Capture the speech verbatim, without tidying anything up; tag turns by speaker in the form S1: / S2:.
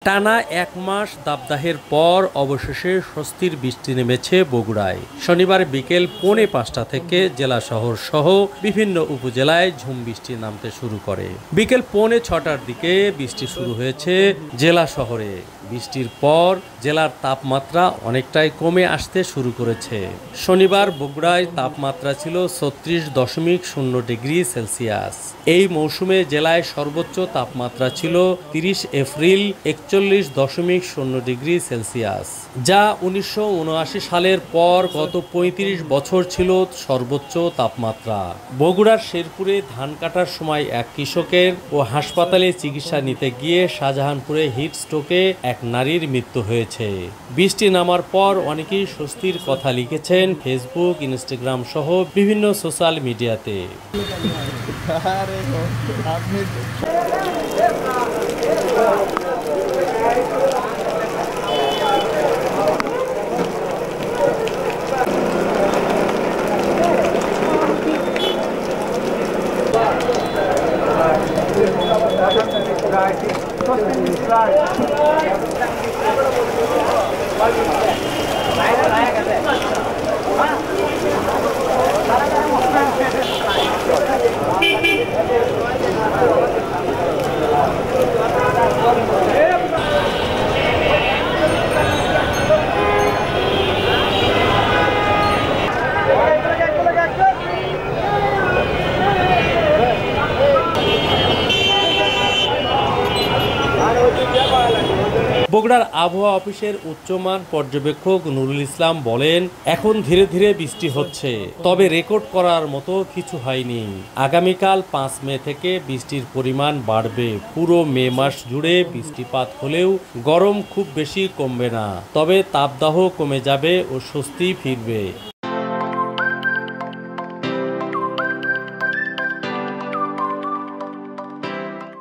S1: টানা এক মাস দাবদাহের পর অবশেষে স্বস্তির বৃষ্টি নেমেছে বগুড়ায়। শনিবার বিকেল পৌনে পাঁচটা থেকে জেলা শহর সহ বিভিন্ন উপজেলায় ঝুম বৃষ্টি নামতে শুরু করে। বিকেল পৌনে ছটার দিকে বৃষ্টি শুরু হয়েছে জেলা শহরে। বৃষ্টির পর জেলার তাপমাত্রা অনেকটাই কমে আসতে শুরু করেছে। শনিবার বগুড়ায় তাপমাত্রা ছিল ছত্রিশ দশমিক শূন্য ডিগ্রি সেলসিয়াস। এই মৌসুমে জেলায় সর্বোচ্চ তাপমাত্রা ছিল তিরিশ এপ্রিল একচল্লিশ দশমিক শূন্য ডিগ্রি সেলসিয়াস, যা উনিশশো উনআশি সালের পর গত পঁয়ত্রিশ বছর ছিল সর্বোচ্চ তাপমাত্রা। বগুড়ার শেরপুরে ধান কাটার সময় এক কৃষকের ও হাসপাতালে চিকিৎসা নিতে গিয়ে শাহজাহানপুরে হিট স্ট্রোকে এক নারীর মৃত্যু হয়েছে। বৃষ্টি নামার পর অনেকেই স্বস্তির কথা লিখেছেন ফেসবুক, ইনস্টাগ্রাম সহ বিভিন্ন সোশ্যাল মিডিয়াতে। বগুড়ার আবহাওয়া অফিসের উচ্চমান পর্যবেক্ষক নুরুল ইসলাম বলেন, এখন ধীরে ধীরে বৃষ্টি হচ্ছে, তবে রেকর্ড করার মতো কিছু হয়নি। আগামীকাল পাঁচ মে থেকে বৃষ্টির পরিমাণ বাড়বে। পুরো মে মাস জুড়ে বৃষ্টিপাত হলেও গরম খুব বেশি কমবে না, তবে তাপদাহ কমে যাবে ও স্বস্তি ফিরবে।